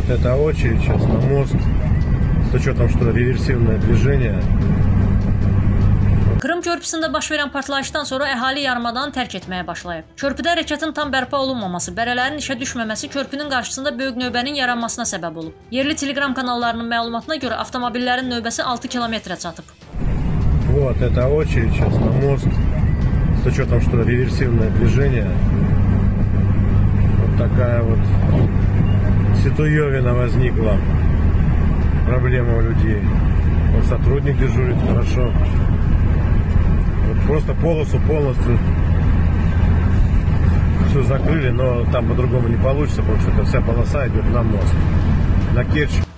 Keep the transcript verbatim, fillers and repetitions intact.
Вот это очередь сейчас на мост, с учетом, что реверсивное движение. Krım körpüsündə baş verən partlayışdan sonra əhali yarımadanı tərk etməyə başlayıb. Körpüdə hərəkətin tam bərpa olunmaması, bərələrin işə düşməməsi körpünün qarşısında böyük növbənin yaranmasına səbəb olub. Yerli Telegram kanallarının məlumatına görə avtomobillərin növbəsi altı kilometrə çatıb. Вот это очередь сейчас на мост, с учетом, что реверсивное движение. Вот такая вот ситуевина возникла, проблема у людей. Вот сотрудник дежурит хорошо. Вот просто полосу полностью все закрыли, но там по-другому не получится, потому что эта вся полоса идет на мост, на Керчь.